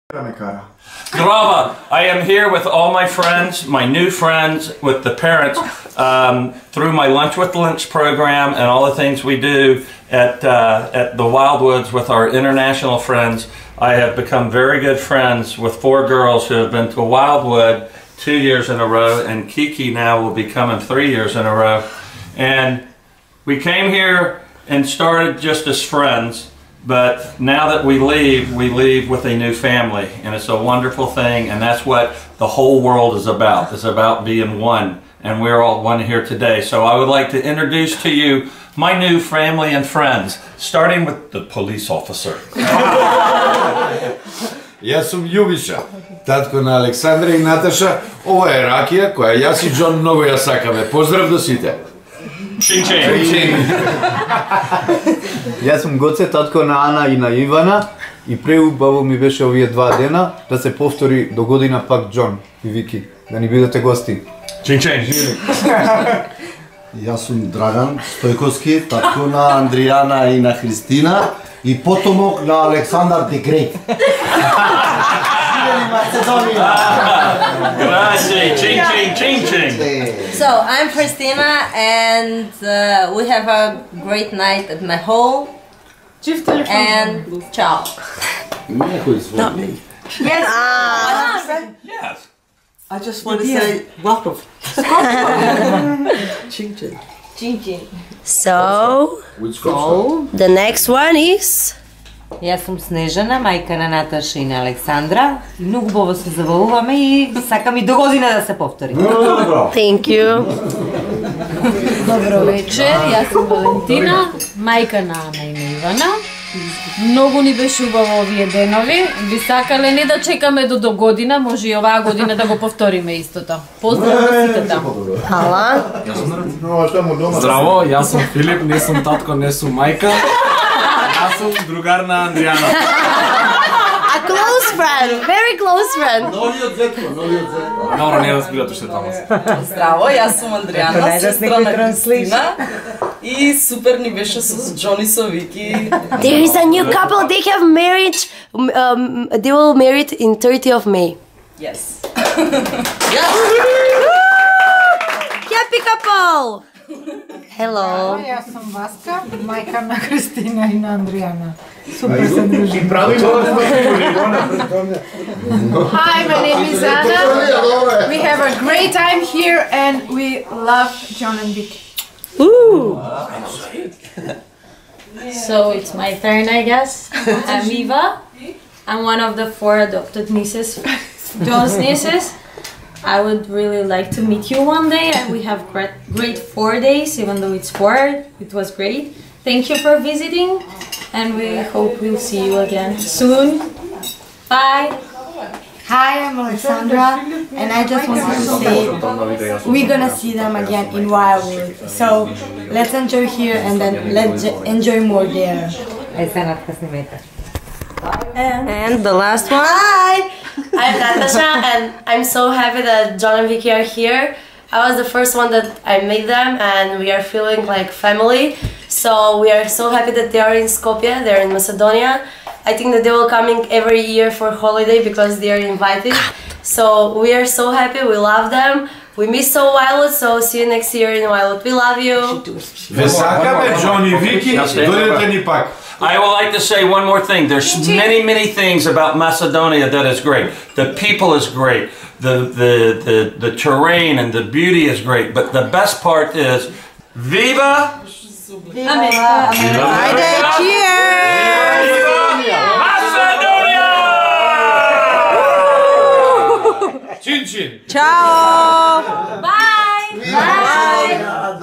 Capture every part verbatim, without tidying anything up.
Grava, I am here with all my friends, my new friends, with the parents, um, through my Lunch with Lunch program and all the things we do at, uh, at the Wildwoods with our international friends. I have become very good friends with four girls who have been to Wildwood two years in a row, and Kiki now will be coming three years in a row. And we came here and started just as friends. But now that we leave, we leave with a new family, and it's a wonderful thing, and that's what the whole world is about. It's about being one, and we're all one here today. So I would like to introduce to you my new family and friends, starting with the police officer. Јас сум Јубиша, татко на Александра и Наташа. Ова е ракија која јас и Џон многу ја сакаме. Поздрав до сите. Чин чин. Јас сум Гоце, татко на Ана и на Ивана, и преубаво ми беше овие два дена да се повтори до година пак Џон и Вики, да ни бидете гости. Чин чин. Јас сум Драган Стојковски, татко на Андријана и на Христина и потомок на Александар the Great. Macedonia. Grazie, ching ching ching ching. So I'm Christina, and uh, we have a great night at my home. And ciao. Not me. Yes. Ah. Yes. I just want to say welcome. Ching ching. Ching ching. So, the next one is... Јас сум Снежана, мајка на Наташа и на Александра. Многу убаво се забавуваме и сакам и до година да се повтори. Thank you. Добро вечер, јас сум Валентина, мајка на Ана и на Ивана. Многу ни беше убаво овие денови. Би сакале не да чекаме до до година, може и оваа година да го повториме истото. Поздрав на сите таму. Хала. Здраво, јас сум Филип, не сум татко, не сум мајка. Јас сум другар на Андријана. A close friend, very close friend. Новиот зетко, новиот зетко. Добро, не разбират уште таму. Здраво, јас сум Андријана, сестра на Христина. И супер ни беше с Џон и со Вики. There is a new couple, they have married, um, they will married in thirtieth of May. Yes. Happy couple! Hello. Јас сум Васка, мајка на Христина и на Андријана. Супер се дружиме. Hi, my name is Anna. We have a great time here and we love Jon and Vicky. Ooh. So it's my turn, I guess. I'm Eva. I'm one of the four adopted nieces, John's nieces. I would really like to meet you one day, and we have great, great four days, even though it's four. It was great. Thank you for visiting, and we hope we'll see you again soon. Bye. Hi, I'm Alexandra, and I just want to say we're gonna see them again in Wildwood. So let's enjoy here and then let's enjoy more there. And, and the last one. Hi! I'm Natasha, and I'm so happy that Jon and Vicky are here. I was the first one that I met them, and we are feeling like family. So we are so happy that they are in Skopje, they're in Macedonia. I think that they will coming every year for holiday because they are invited. So we are so happy, we love them. We miss so Wildwood, so see you next year in Wildwood. We love you. Ве сакаме Џон и Вики, дојдете ни пак. I would like to say one more thing. There's many, many things about Macedonia that is great. The people is great. The, the, the, the terrain and the beauty is great. But the best part is, Viva! Viva! Cheers! Macedonia! Chin chin! Ciao! Bye! Bye!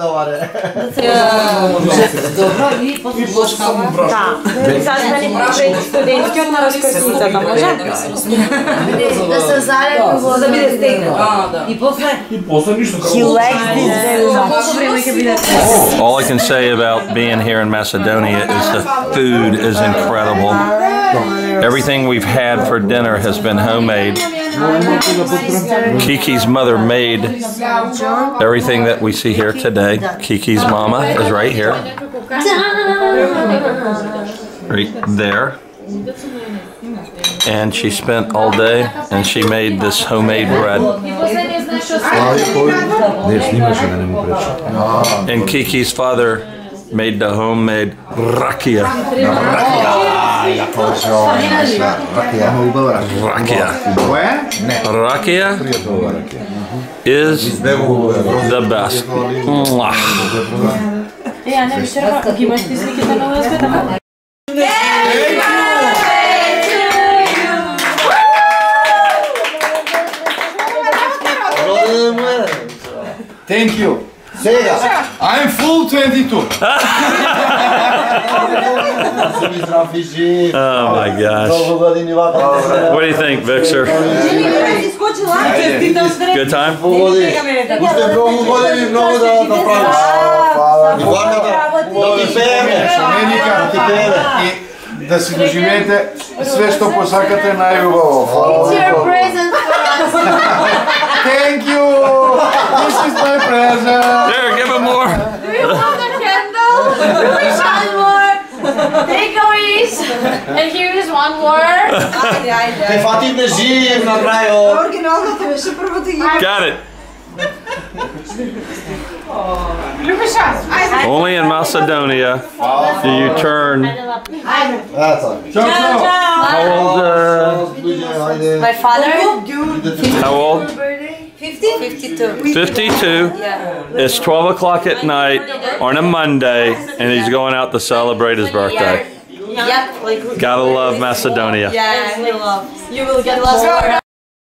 Sad meni pred studentki odmah raskrsnicata, može? Da se zajedno da bude stegno. I posle? И после ништо како. He likes this very much. All I can say about being here in Macedonia is the food is incredible. Everything we've had for dinner has been homemade. Kiki's mother made everything that we see here today. Kiki's mama is right here. Right there. and she spent all day and she made this homemade bread. And Kiki's father made the homemade rakia. Rakia. Rakia is the best. Mwah. Thank you. I'm full twenty-two. Oh my gosh. What do you think, Victor? Good time? Да си доживеете све што посакате најубаво. It's your present for us. Thank you. This is my present. There, give him more. Do you want the candle? One more. Take a wish. And here is one more. Те фатим да живеем на крајот. Оригиналната беше првото ги. Got it. Only in Macedonia do you turn. How old? Uh, My father? how old? fifty? fifty-two. fifty-two. Yeah. It's twelve o'clock at night on a Monday, and he's going out to celebrate his birthday. Yep. Like, Gotta love Macedonia. yeah, I love. You will get lost.